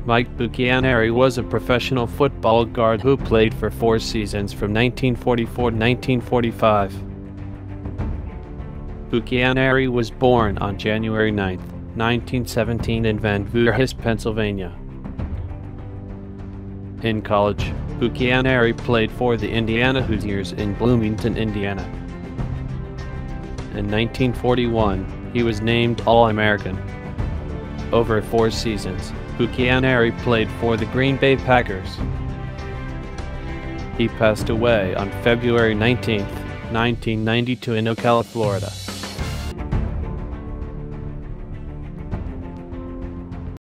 Mike Bucchianeri was a professional football guard who played for 4 seasons from 1944 to 1945. Bucchianeri was born on January 9, 1917 in Van Voorhis, Pennsylvania. In college, Bucchianeri played for the Indiana Hoosiers in Bloomington, Indiana. In 1941, he was named All-American. Over 4 seasons, Bucchianeri played for the Green Bay Packers. He passed away on February 19, 1992 in Ocala, Florida.